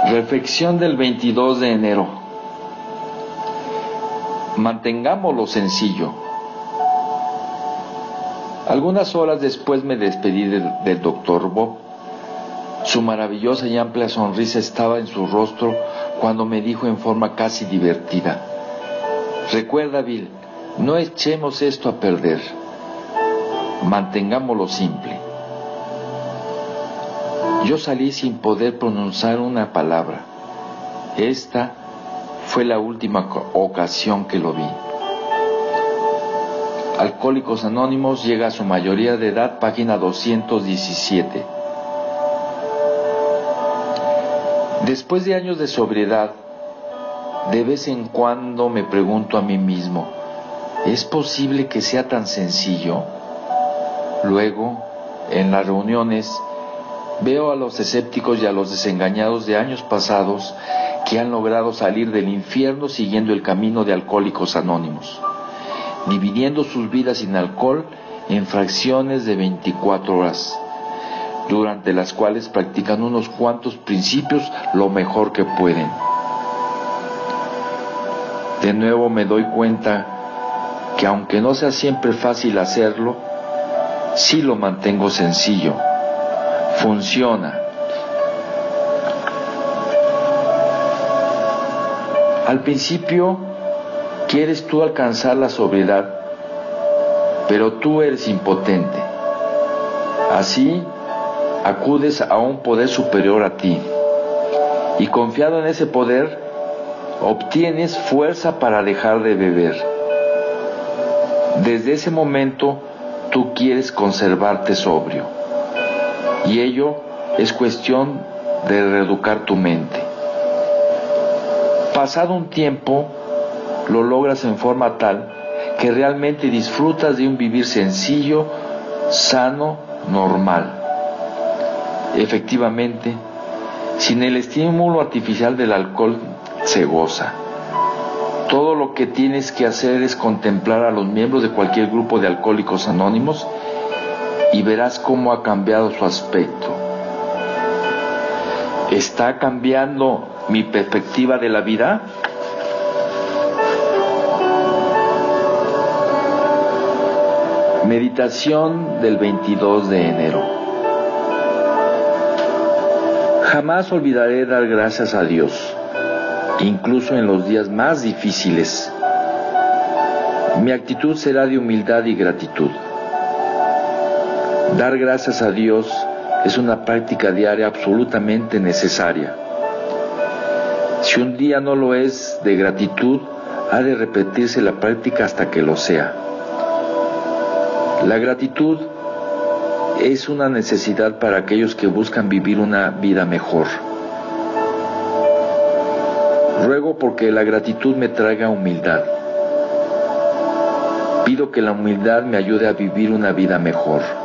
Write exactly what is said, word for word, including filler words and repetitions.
Reflexión del veintidós de enero. Mantengámoslo sencillo. Algunas horas después me despedí del, del doctor Bob. Su maravillosa y amplia sonrisa estaba en su rostro cuando me dijo en forma casi divertida: recuerda, Bill, no echemos esto a perder. Mantengámoslo simple. Yo salí sin poder pronunciar una palabra. Esta fue la última ocasión que lo vi. Alcohólicos Anónimos llega a su mayoría de edad, página doscientos diecisiete. Después de años de sobriedad, de vez en cuando me pregunto a mí mismo, ¿es posible que sea tan sencillo? Luego, en las reuniones, veo a los escépticos y a los desengañados de años pasados que han logrado salir del infierno siguiendo el camino de Alcohólicos Anónimos, dividiendo sus vidas sin alcohol en fracciones de veinticuatro horas, durante las cuales practican unos cuantos principios lo mejor que pueden. De nuevo me doy cuenta que aunque no sea siempre fácil hacerlo, sí lo mantengo sencillo. Funciona. Al principio quieres tú alcanzar la sobriedad, pero tú eres impotente. Así acudes a un poder superior a ti y, confiado en ese poder, obtienes fuerza para dejar de beber. Desde ese momento tú quieres conservarte sobrio, y ello es cuestión de reeducar tu mente. Pasado un tiempo, lo logras en forma tal que realmente disfrutas de un vivir sencillo, sano, normal. Efectivamente, sin el estímulo artificial del alcohol se goza. Todo lo que tienes que hacer es contemplar a los miembros de cualquier grupo de Alcohólicos Anónimos y verás cómo ha cambiado su aspecto. ¿Está cambiando mi perspectiva de la vida? Meditación del veintidós de enero. Jamás olvidaré dar gracias a Dios, incluso en los días más difíciles. Mi actitud será de humildad y gratitud. Dar gracias a Dios es una práctica diaria absolutamente necesaria. Si un día no lo es de gratitud, ha de repetirse la práctica hasta que lo sea. La gratitud es una necesidad para aquellos que buscan vivir una vida mejor. Ruego porque la gratitud me traiga humildad. Pido que la humildad me ayude a vivir una vida mejor.